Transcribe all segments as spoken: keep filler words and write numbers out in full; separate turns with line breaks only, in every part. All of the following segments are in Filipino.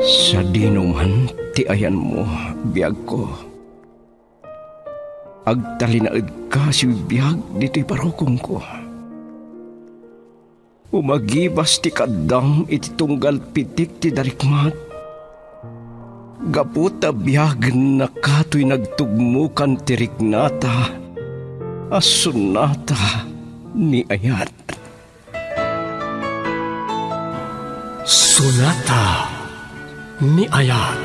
Sa dinuman ti ayan mo, biyag ko. Agtalinaed ka si biyag dito'y parokong ko. Umagibas ti kadam iti tunggal pitik ti darikmat. Gaputa biyag na kato'y nagtugmukan ti riknata, asunata ni ayat.
Sunata ni ayat.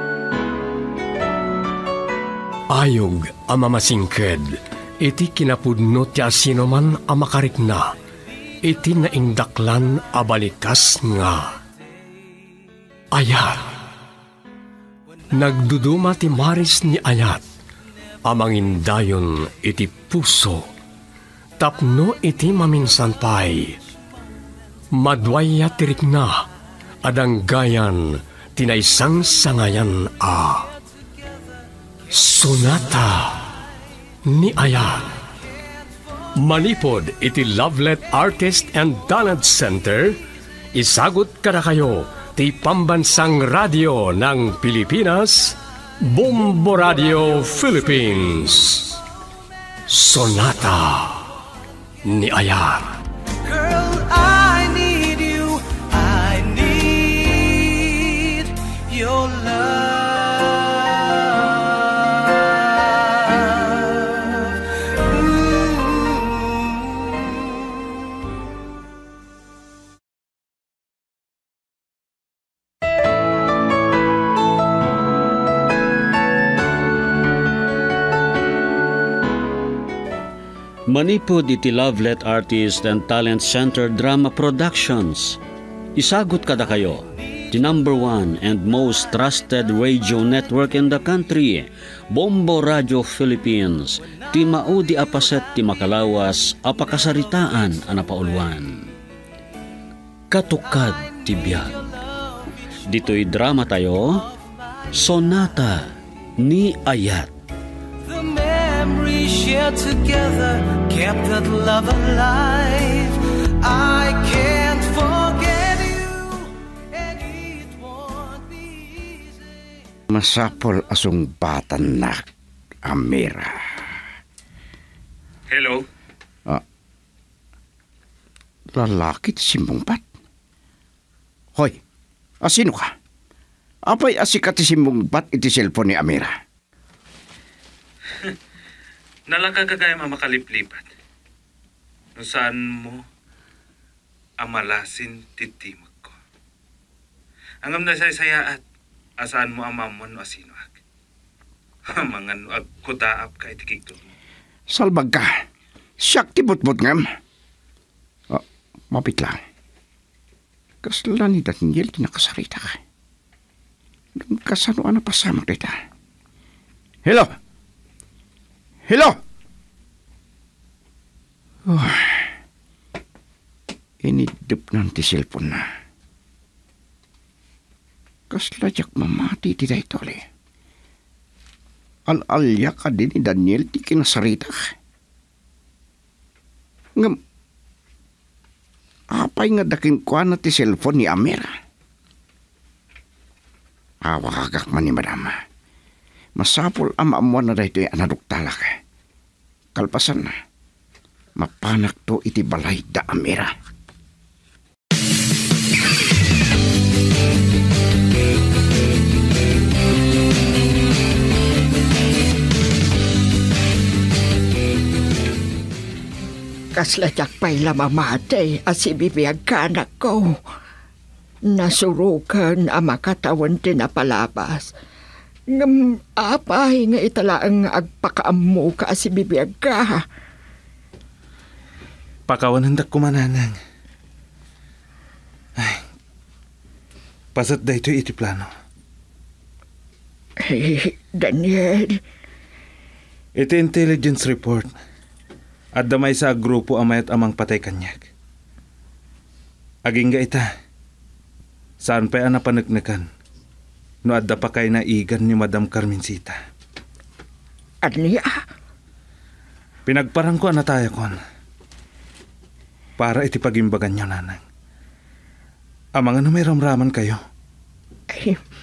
Ayog ang mamasingked, iti kinapudno ti asinoman ang makarikna, iti naindaklan abalikas nga. Ayat. Nagduduma ti maris ni ayat, amangindayon iti puso, tapno iti maminsan pay. Madwaya tirikna, adang gayan, tinaysang sangayan a. Sunata ni ayat. Manipod iti Lovelet Artist and Talent Center, isagot kada kayo ti pambansang radyo ng Pilipinas, Bombo Radio Philippines. Sonata ni ayat.
Girl, I need you. I need your love.
Manipod iti Lovelet Artist and Talent Center Drama Productions. Isagot kada kayo, the number one and most trusted radio network in the country, Bombo Radio Philippines, ti maudi apaset ti makalawas apakasaritaan anapauluan. Katukad ti biyag. Dito'y drama tayo, Sonata ni Ayat.
We shared together, kept that love alive. I can't forget you, and it won't be easy.
Masapol asong batan na, Amira.
Hello?
Ah, lalaki ti simbongpat? Hoy, asino ka? Apay asikat ti simbongpat iti cellphone ni Amira?
Nalaka kagaya mamakaliplipat. No saan mo amalasin titimag ko. Angam na say-saya at asaan mo amamon o asino ag. Mga no ag kutaap ka itikigto mo.
Salbag ka. Siyak ti butbut ngam. Oh, mapit lang. Kasla ni Daniel kinakasarita ka. Kasano ana pasamak dita. Hello? Hello? Oh, inidip ng ti cellphone na. Kasladyak mamati ti daytoli. Al-alya ka din ni Daniel ti kinasarita. Ngam, apay nga daking kwa na ti cellphone ni Amira. Awakagak man ni madama. Masapol ang maamuan na dahito yung anaduktalak. Kalpasan na, mapanak to iti balay da Amira.
Kasladyak pa'y lamamate as ibibiyag ka anak ko. Nasurukan ang makatawan tinapalabas. Ngam apay nga italaang agpakaammo ka si bibiyag ka.
Pakawanan dak kumananang. Ay, pasat da ito iti plano.
Hey, Daniel.
Iti intelligence report. At damay sa grupo amayat amang patay kanyag. Aging ga ita. Saan pa'y anapanagnakan? No adda pa kay naigan ni Madam Carmencita.
Aniya?
Pinagparang ko anataya kon. Para iti pagimbagan nyo, nanang. Amang ano may ramraman kayo?
Ay,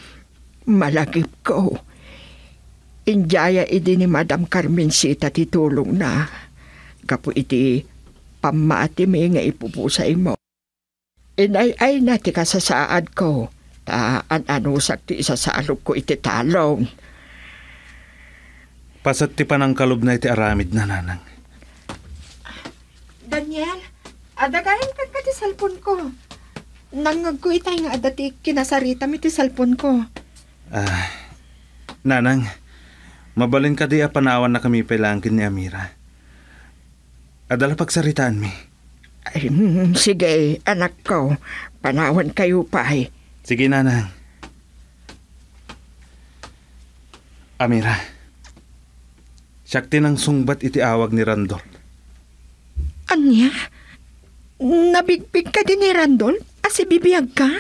Malagip ko. Injaya idi ni Madam Carmencita ti tulong na. Kapo iti pamati mi nga ipupusay mo. Inay-ay na ti kasasaad ko. Ta an-anusak ti isasalog ko iti talong.
Pasat ti panang kalob na iti aramid na nanang.
Daniel, adagayan ka ka ti cellphone ko. Nangagko itay nga adati kinasarita mi ti cellphone ko.
Ah, nanang, mabalin ka di apanawan na kami pailangkin ni Amira. Adala pagsaritaan mi.
Ay, mm, sige, anak ko. Panawan kayo pa eh.
Sige, nanang. Amira, siyak tinang sungbat iti awag ni Randol.
Anya? Nabigbig ka din ni Randol? Asi bibiyag ka?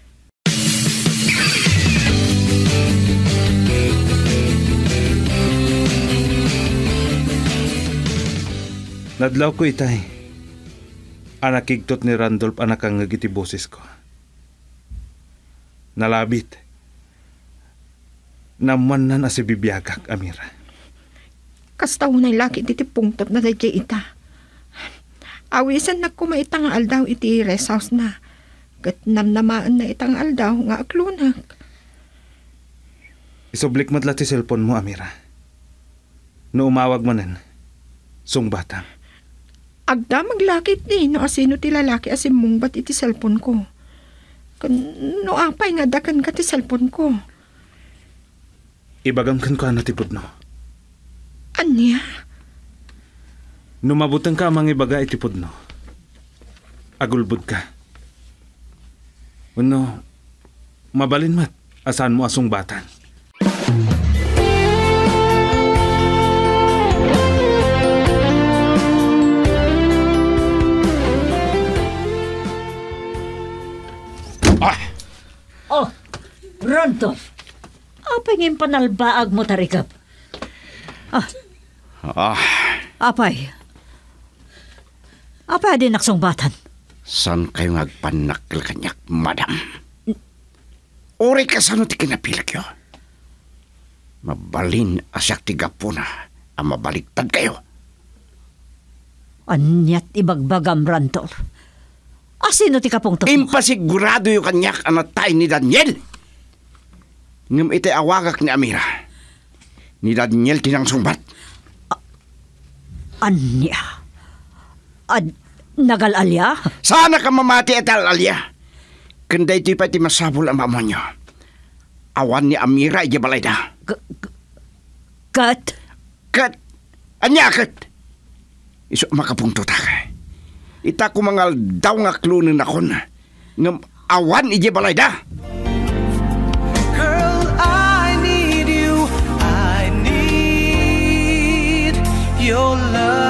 Nadlaw ko itay. Anak kigtot ni Randolph anak ang ngagiti boses ko. Nalabit. Naman na si bibiyagak, Amira.
Kastaw na laki iti pungtot na dadya ita. Awisan na kumaitang aldaw iti rest house na. Kat namnamaan na itang aldaw nga aklunak.
Isoblik mo't ti cellphone mo, Amira. No umawag mo nan, sungbatang.
Agda maglakit ni no asino ti lalaki asim mong bat iti cellphone ko. Kan no apay nga dakan ka ti cellphone ko.
Ibagam kan ko ano tipod no.
Anya?
Numabutang ka amang ibaga itipod no. Agulbud ka. Uno, mabalin mat, asan mo asong batan.
Oh, Randolph. Apay ngayon panalbaag mo tarikap. Ah,
Ah,
apay. Apay din naksungbatan.
saan kayo ngagpanakil kanyak, madam? Uri ka saan ti kinapilak yo? Mabalin asyak ti gapo na ang mabaliktad kayo.
Anyat ibagbagam, Randolph. Asino ti kapong to?
Impasigurado yung kanyak anatay ni Daniel. Ngam iti awagak ni Amira. Ni Daniel tinang sumbat.
Anya? Ad nagalalya?
Sana ka mamati at alalya. Kanda ito pa iti masabol ang mama nyo. Awan ni Amira iya balay na.
Kat?
Kat? Anya kat? Iso makapungto ta ka. Ita ko mga daw nga klunin ako na. Ngam awan iya balay na.
Girl, I need you. I need your love.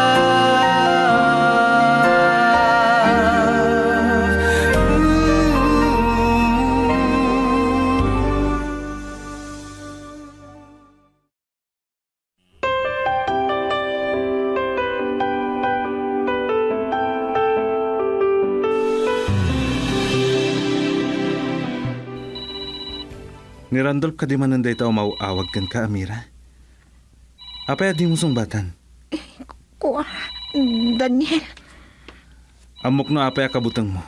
Ni Randolph ka di man nanday tao mauawag kan ka, Amira. Apay adi mo sungbatan.
Ko, Daniel.
Amok no apay akabutang mo.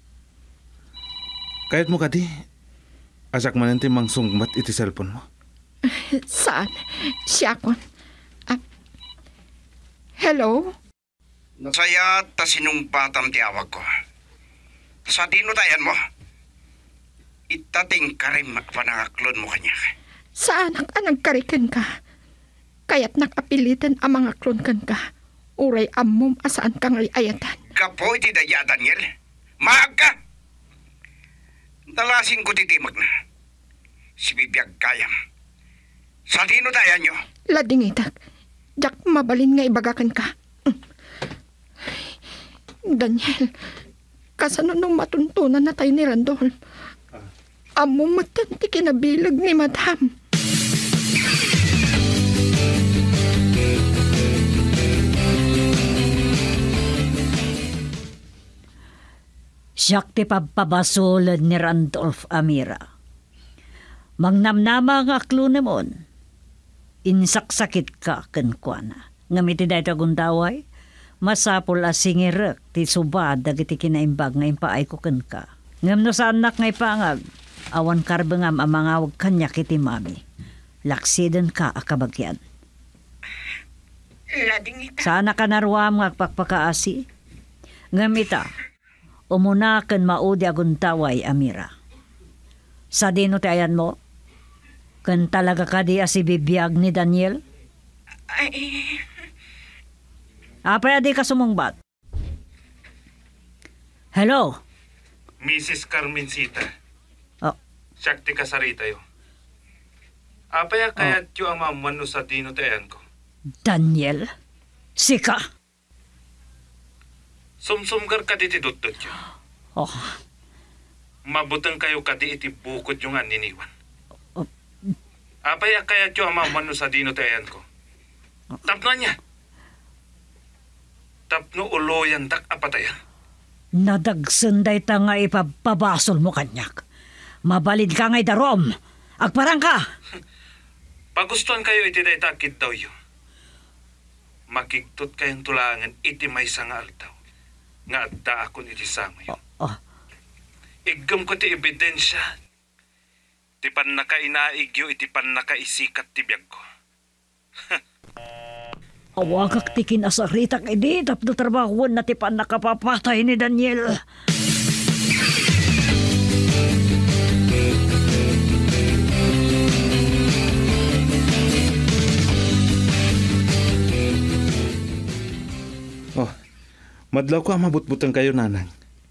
Kahit mo ka di, asak man nanti mang sungbat iti cellphone mo.
Saan? Siya kon. Ah, hello?
Nasaya ta sinungpatan ti awag ko. Sa dino tayan mo? Itating karim panangaklon mo kanya.
Saan ang anagkarikan ka? Kaya't nakapilitan ang mga klon kan ka. Uray amom asaan kang ayatan.
Kapoy ti daya, Daniel. Maag ka! Nalasing ko titimag na. Si Bibiyag kayam. Sa dino tayan nyo?
Lading itak. Jak mabalin nga ibagakan ka. Daniel, kasano nung matuntunan na tayo ni Randolph? Amo matanti kinabilag ni Madam.
Siyak ti pagpabasolad ni Randolph, Amira. Mangnamnama nga aklo namon. Insaksakit ka kenkwana. Ngamiti da ito gundaway, masapol as singirek ti subad dagiti kinaimbag nga impaay ko ken ka. Ngam no sa anak nga ipangag, awan karbengam amangawag kanya kiti mami. Laksiden ka akabagyan.
Lading ita.
Sana ka narwam nga pagpakaasi. Ngamita, umuna ken maudi aguntaway amira. Sa dino tayan mo, ken talaga ka di asi bibiyag ni Daniel?
Ay,
Apay adi ka sumungbat. Hello?
Missus Carmencita.
Oh,
Siyak ti kasarita yo. Apaya kayat yo ang mamano sa dino tayan ko.
Daniel? Sika?
Sumsumgar ka di ti dutdut yo.
Oh,
Mabutang kayo ka di iti bukod yung aniniwan.
Oh.
Apaya kayat yo ang mamano sa dino tayan ko. Tapno niya. Tapno uloyan dak apatayan.
nadagsenday ta nga ipapabasol mo kanyak. Mabalid ka nga'y darom. Agparang ka.
Pagustuhan kayo iti day takit daw yo. Makigtot kayong tulangan iti may sangal daw. Nga adda akon iti sangoy.
Oh, oh.
Igam ko ti ebidensya. Ti pan nakainaigyo iti pan nakaisikat ti biyag ko.
Awagak tikin asaritak edi tapno trabaho na ti pan nakapapatay ni Daniel.
Oh, madlaw ko ang mabutbutan kayo, nanang.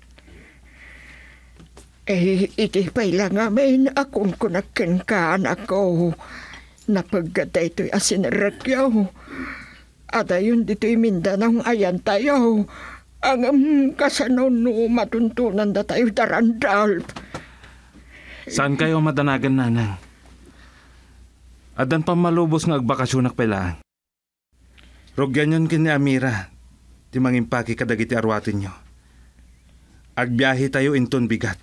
Eh, iti pa'y lang amin akong kunakin ka anak ko. Napaggada ito'y asinrakyaw. At ayun dito'y Mindanao ayan tayo. Ang um, kasano no matuntunan na tayo darandal.
Saan kayo madanagan, nanang? Adan pa malubos nga agbakasyonak pala. Rogyan yun kini Amira. Ti mangimpaki kadagiti arwatin nyo. Agbiyahe tayo inton bigat.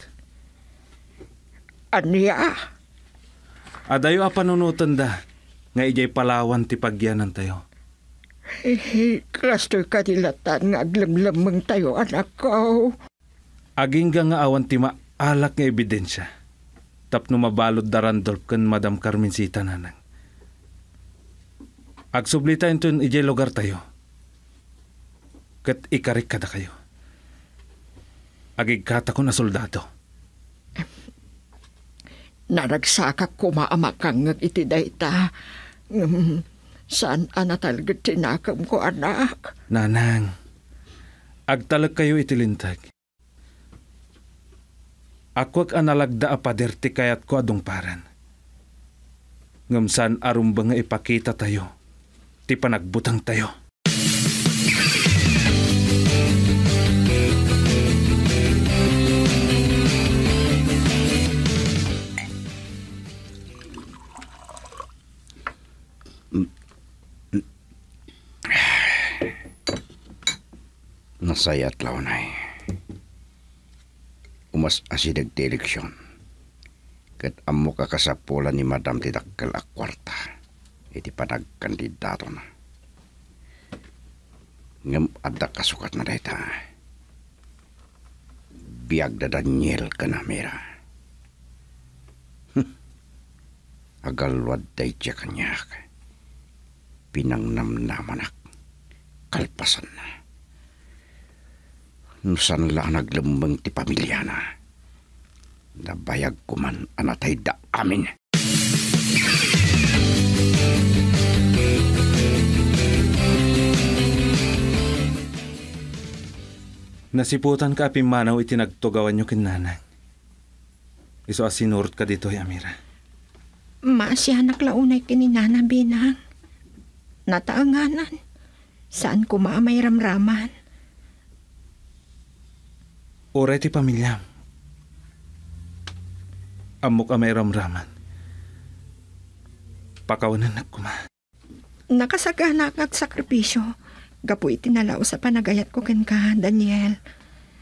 Aniya?
Adayo a panunutan da. Nga ijay Palawan ti pagyanan tayo.
Eh, kastoy kadilatan nga aglamlamang tayo anak ko.
Aging nga awan ti maalak nga ebidensya. Tapno mabalod da Randolph kan Madam Carmencita, nanang. Agsublita inton ijay lugar tayo. Kat ikarik kada kayo. Agigkata ko na soldado.
Naragsakak kumaamakang iti dayta. Um, saan anatalagad tinakam ko anak?
Nanang, agtalag kayo itilintag. Ako ag analagda a pader ti kayat ko adong paran. Ngamsan arumba nga ipakita tayo. Ti panagbutang tayo.
Nasayat launay. Umas asidag ti eleksyon. Kat amo kakasapulan ni Madam Tidakkel a kwarta. Iti panagkandidato na. Ngam adda kasukat na dayta. Biag da Daniel kanamera. Hm. Agalwad day tiya kanyak. Pinangnamnamanak. Kalpasan na. Nusan lang naglambang ti pamilya na. Nabayag ko man anatay da amin.
Nasiputan ka apimanaw itinagtugawan nyo kinanang. Iso asinurot ka dito, Amira.
Masya naklaunay kininana binang. Nataanganan. Saan ko maamay ramraman?
Oray ti pamilya. Amok amay ramraman. Pakawanan na kuma.
Nakasagana at sakripisyo. Gapu itinalaw sa panagayat ko ken ka, Daniel.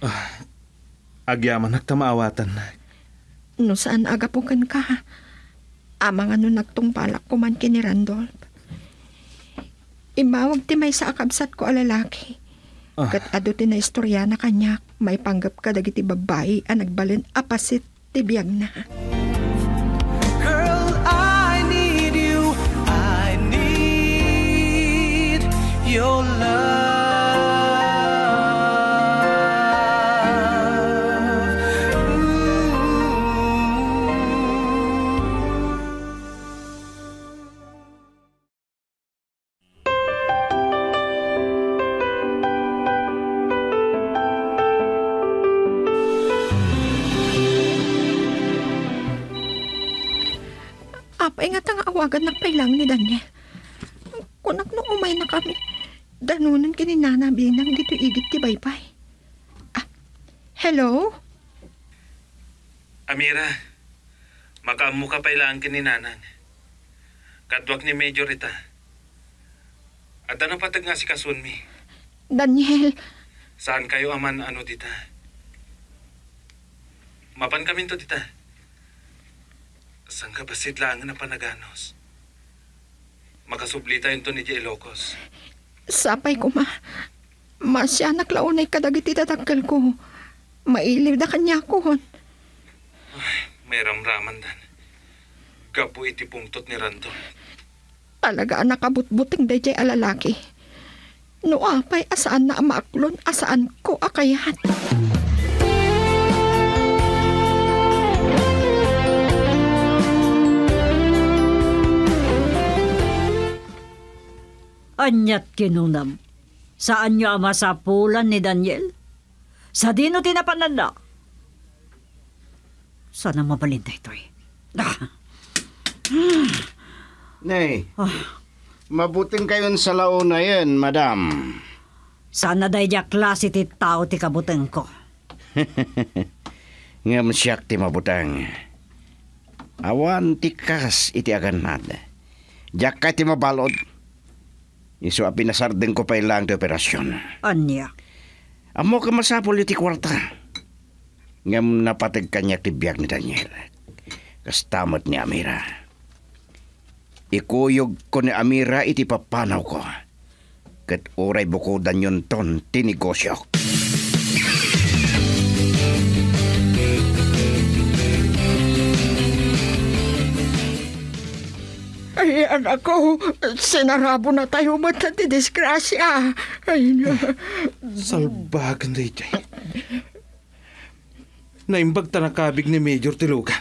Agyaman nagtamaawatan na.
No saan aga po ken ka? Amang ano nagtungpalak ko man kini Randolph. Imawag ti may sa akabsat ko a lalaki.
Ah.
Kat ado ti na istorya na kanyak, may panggap ka dagiti babae a nagbalin apasit ti biyag na.
Girl, I need you. I need your love.
Apay nga tang awagan nagpailang ni Daniel. Kunak nung umay na kami. Danunan kininana binang dito igit ti baypay. Ah, hello?
Amira, makaamu ka pa ilaan kininanang. Kadwag ni Major ita. At ano patag nga si Kasunmi?
Daniel,
Saan kayo aman ano dita? Mapan kami to dita. Saan ka basid lang na panaganos? Makasublita yun to ni J. Ilocos.
sapay ko ma. Masya naklaunay kadagiti tatakal ko. Mailiw da kanya ko hon.
May ramraman dan. Gapu iti pungtot ni Rando.
Talaga nakabutbuting dayjay alalaki. No apay asaan na amaaklon, asaan ko akayat.
Anyat kinunam. Saan nyo ama sa pulan ni Daniel? Sa dino tinapanan na? Sana mabalintay ito eh. Ah.
Nay, mabuting kayon sa launa yan, madam.
Sana day ja klase ti tao ti kabuteng ko.
Ngam siyak ti mabutang. Awan ti kas iti aganad. Jak ka ti mabalod. Isu a pinasardeng ko pa ilang ti operasyon.
Anya?
Amo ka masapol iti kwarta. Ngam napatag kanya ti biyag ni Daniel. Kastamot ni Amira. Ikuyog ko ni Amira iti papanaw ko. Kat oray bukodan yun ton tinegosyo.
Ay, anak ko, sinarabo na tayo ba't na ti disgrasya. Ay, na.
Salbagan day jay. Naimbag tanakabig ni Major Tilugan.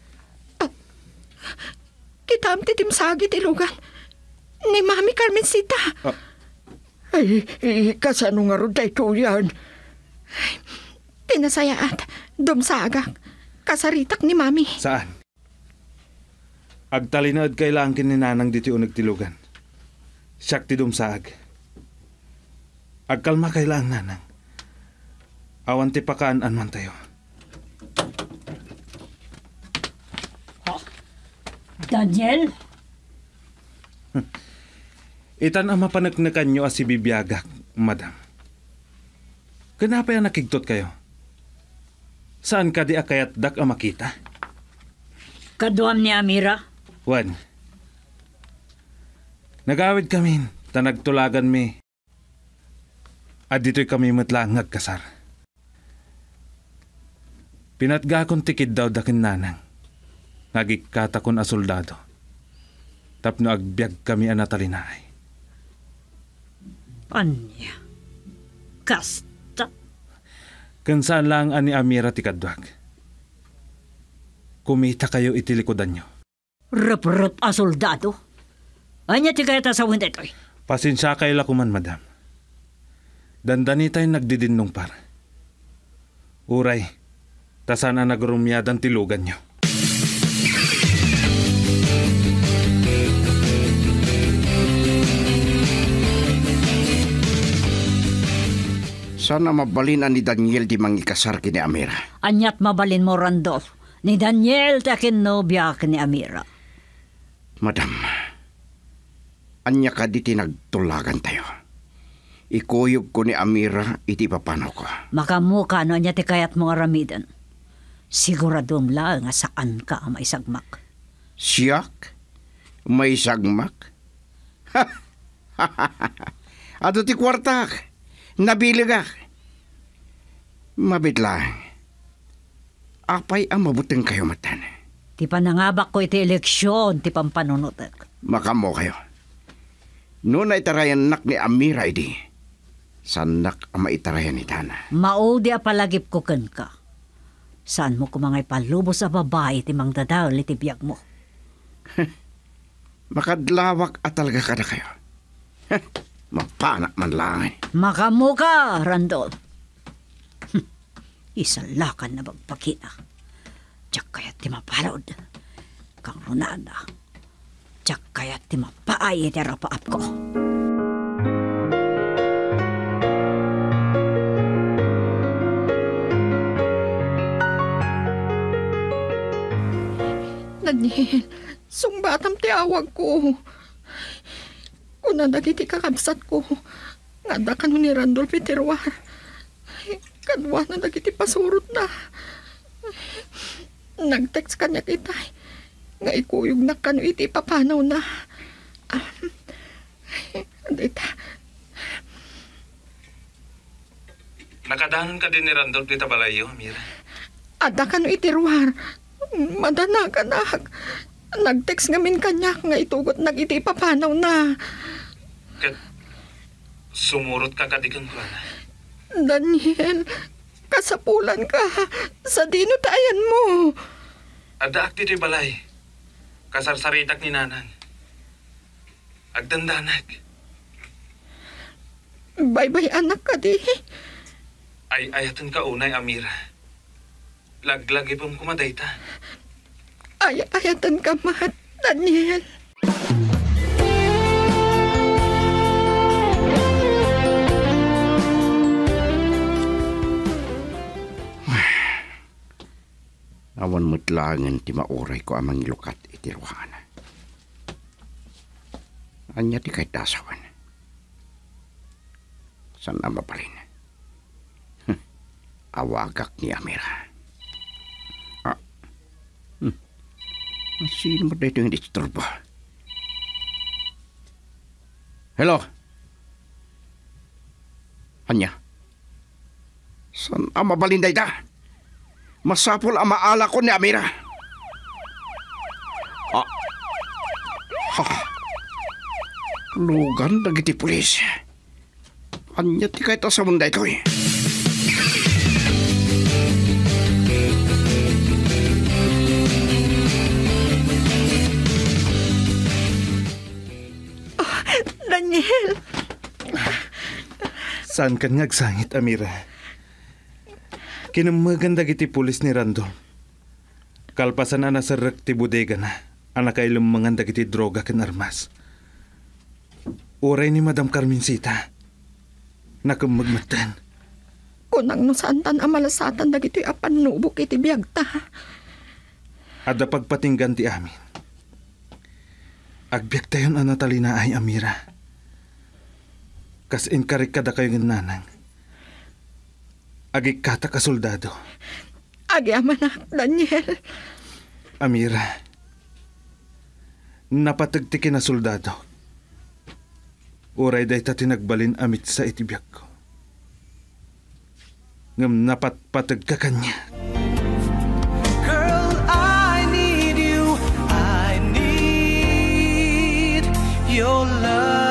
Kitam ti timsagi ti lugan. Ni Mami Carmencita.
Ah.
Ay, ay, kasano nga ron tayo yan? Ay, tinasayaat, dumsagak, kasaritak ni Mami.
Saan? Agtalinood kailangan kin ni Nanang diti unag tilugan. Siyak ti dumsaag. Agkalma kailangan Nanang. Awan ti pakaan man tayo.
Daniel?
Itan ang mapanagnakan nyo as si Bibiyagak, madam. Kanapa yung nakigtot kayo? Saan ka di akayat dak ang makita?
Kaduam ni Amira?
Juan, nagawid kami, tanagtulagan mi. At dito'y kami matlang nagkasar. Pinatgakon tikid daw dakin Nanang. Nagikata kon a soldado. Tapno agbyag kami a natalinaay.
Anya? Kasta?
Kansaan lang ani Amira ti kadwag. Kumita kayo itilikodan nyo.
Rup-rup a soldado? Anya ti kaya tasawin dito eh?
Pasensya kayo lakuman, madam. Dandani tayo nagdidinong par. Uray, tasana nagrumyadan tilugan nyo.
Sana mabalinan ni Daniel di mangikasar kini Amira.
Anyat mabalin mo, Randolph. Ni Daniel takin nobya ni Amira.
Madam, anya ka di tinagtulagan tayo. Ikuyog ko ni Amira iti papanaw ko.
Makamuka no anya ti kayat mo aramidan. Siguradom lang nga saan ka ang maisagmak.
Siyak? May sagmak? Ato ti kwartak. Nabiligak. Mabitlang. Apay ang mabuting kayo matan.
Ti panangabak ko iti eleksyon, ti pampanunutek.
Makamo kayo. Noon ay tarayan nak ni Amira idi. Sanak ang maitarayan ni Tana.
Maudi a palagip ko ken ka. Saan mo kumangay palubos sa babae ti mang dadaw iti biyag mo?
Makadlawak at talaga ka na kayo. Mapanak man lang.
Makamuka, Randol. Isalakan na bagpakina. Tiyak kaya't ti mapalod. Kang runada. Tiyak kaya't ti mapaay iti rapaap ko.
Daniel, sungbatam ti awag ko. Kuna dagiti kakabsat ko. Ngada ka ni Randolph Iterwar. Kadwa na dagiti pasurot na. Nag-text kanya kita. Nga ikuyog na kano iti papanaw na. Dita.
Nakadanan ka din ni Randolph dita balayo, Amira.
Ada kano Iterwar. Madana ka na. Nag-text ngamin kanya nga itugot nag iti papanaw na.
Kat sumurot ka kadikan ko na.
Daniel, kasapulan ka. Sa dinutayan mo.
Ada akti ti balay. Kasarsaritak ni nanang. Agdandanag.
Bye-bye anak ka di.
Ay ayatan ka unay, Amira. Laglag ipong kumaday ta.
Ay ayatan ka mat, Daniel.
Awan mutlangan ti mauray ko amang ilukat iti ruangan. Anya ti kahit dasawan. San ang mapalin? Hm. Awagak ni Amira. Ah. Hm. Sino mo dito yung disturbo? Hello? Anya? San ang mabalinday da? Masapol ang maala ko ni Amira. Ah. Ha. Lugan dagiti pulis. Anya ti kahit sa munday ko eh.
Oh, Daniel.
Saan ka ngagsangit, Amira? Kinamaganda giti pulis ni Randol. Kalpasan na nasa rak ti bodega na. Anak ay lumanganda giti droga ken armas. Uray ni Madam Carmencita. Nakamagmatan.
Kunang no saan tan amalasatan dagiti apan nubok iti biyagta.
Ada pagpatinggan ti amin. Agbiag tayon ang natalina ay Amira. Kas inkarik kada kayo ng nanang. Agi kata ka soldado.
Agi amanak, Daniel.
Amira, napatagtiki na soldado. Uray day ta tinagbalin amit sa itibyak ko. Ngam napatpatag ka kanya.
Girl, I need you. I need your love.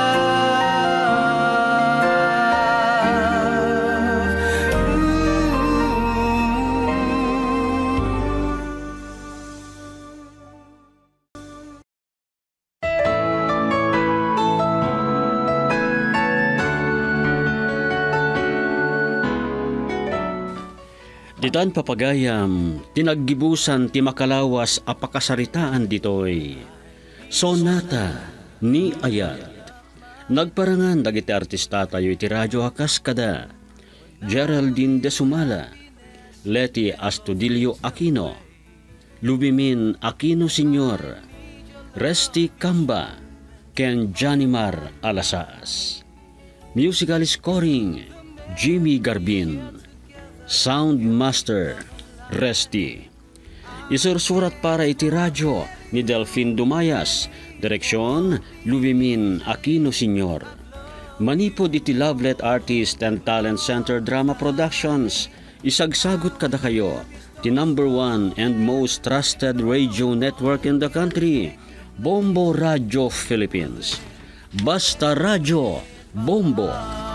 Ditan papagayam, tinaggibusan ti makalawas apakasaritaan ditoy. Sonata ni Ayat. Nagparangan dagiti artista tayo iti radyo hakas kada. Geraldine de Sumala, Leti Astudillo Aquino, Lubimin Aquino Senior, Resti Camba, ken Janimar Alasas. Musical scoring, Jimmy Garbin. Sound Master, Resti. Isursurat para iti radyo, ni Delfin Dumayas, direksyon Luimin Aquino Senior. Manipod iti Lovelet Artist and Talent Center Drama Productions, isagsagot kada kayo, the number one and most trusted radio network in the country, Bombo Radio Philippines. Basta Radio, Bombo.